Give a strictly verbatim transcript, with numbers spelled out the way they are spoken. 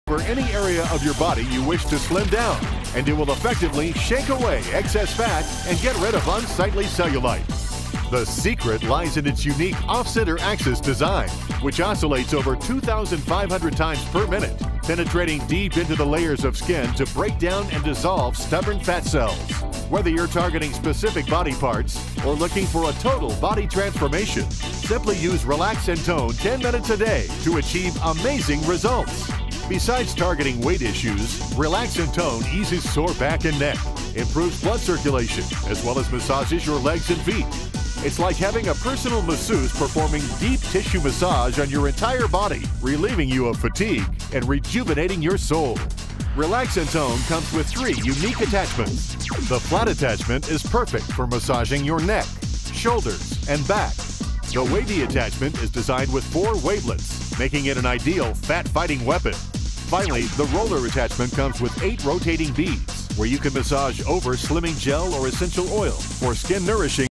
for any area of your body you wish to slim down, and it will effectively shake away excess fat and get rid of unsightly cellulite. The secret lies in its unique off-center axis design, which oscillates over two thousand five hundred times per minute, penetrating deep into the layers of skin to break down and dissolve stubborn fat cells. Whether you're targeting specific body parts or looking for a total body transformation, simply use Relax and Tone ten minutes a day to achieve amazing results. Besides targeting weight issues, Relax and Tone eases sore back and neck, improves blood circulation, as well as massages your legs and feet. It's like having a personal masseuse performing deep tissue massage on your entire body, relieving you of fatigue and rejuvenating your soul. Relax and Tone comes with three unique attachments. The flat attachment is perfect for massaging your neck, shoulders, and back. The wavy attachment is designed with four wavelets, making it an ideal fat-fighting weapon. Finally, the roller attachment comes with eight rotating beads, where you can massage over slimming gel or essential oil for skin nourishing